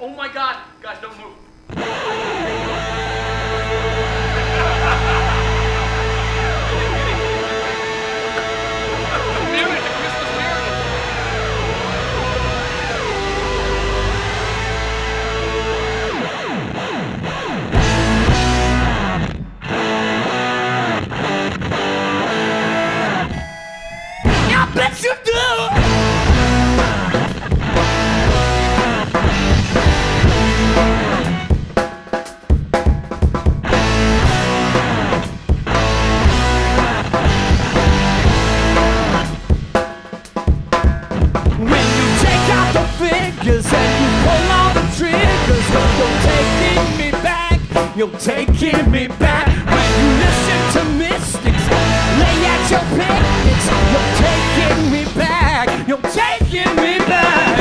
Oh my God. Guys, don't move. Bet you do! When you take out the figures and you pull all the triggers, you're taking me back, you're taking me back. When you listen to mystics, lay at your picnics, you're taking me back, you're taking me back.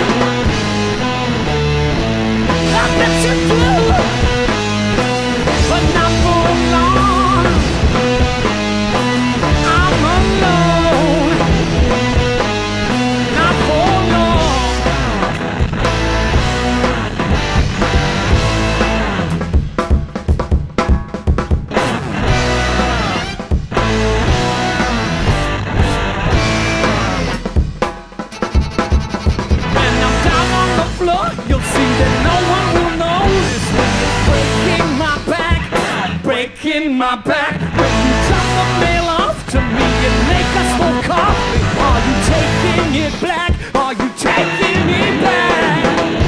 I bet you do, but not for long. I'm alone, not for long. When I'm down on the floor, you'll see that no one will notice when you're breaking my back, breaking my back. When you drop the mail off to me and make us smoke coffee, are you taking it black? Are you taking me back?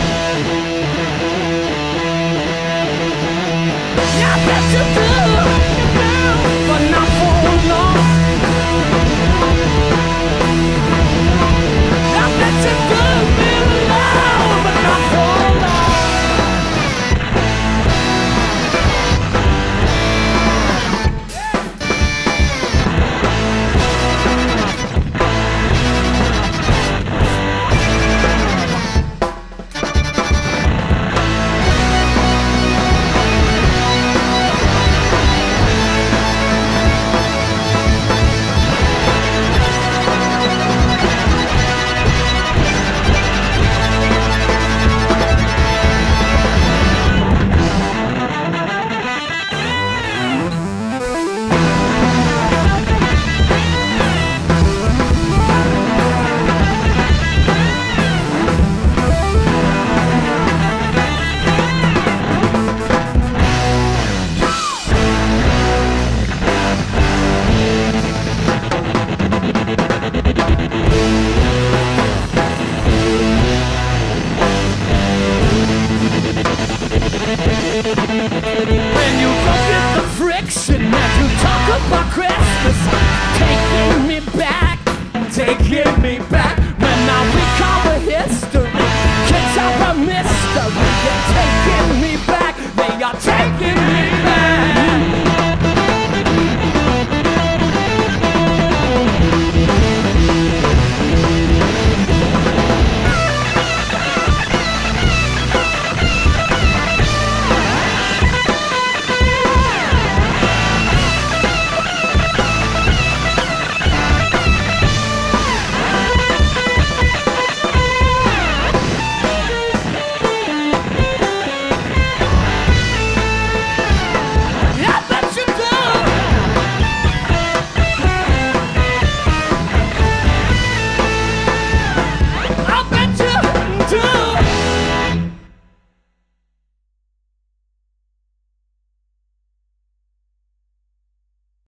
Yeah, I bet you do, but not for long. I bet you do, me alone, but not for long. When you look at the friction and you talk about Christmas, taking me back, taking me back.